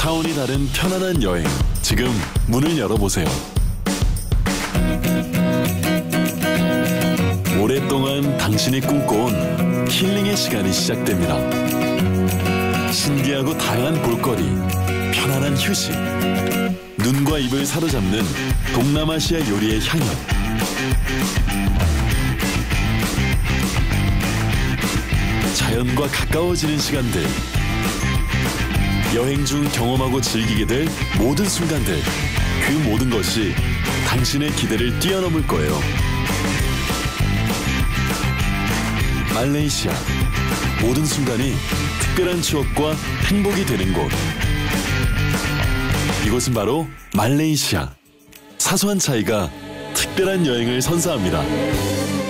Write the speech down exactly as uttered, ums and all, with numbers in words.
차원이 다른 편안한 여행, 지금 문을 열어보세요. 오랫동안 당신이 꿈꿔온 힐링의 시간이 시작됩니다. 신기하고 다양한 볼거리, 편안한 휴식, 눈과 입을 사로잡는 동남아시아 요리의 향연, 자연과 가까워지는 시간들, 여행 중 경험하고 즐기게 될 모든 순간들, 그 모든 것이 당신의 기대를 뛰어넘을 거예요. 말레이시아, 모든 순간이 특별한 추억과 행복이 되는 곳. 이곳은 바로 말레이시아. 사소한 차이가 특별한 여행을 선사합니다.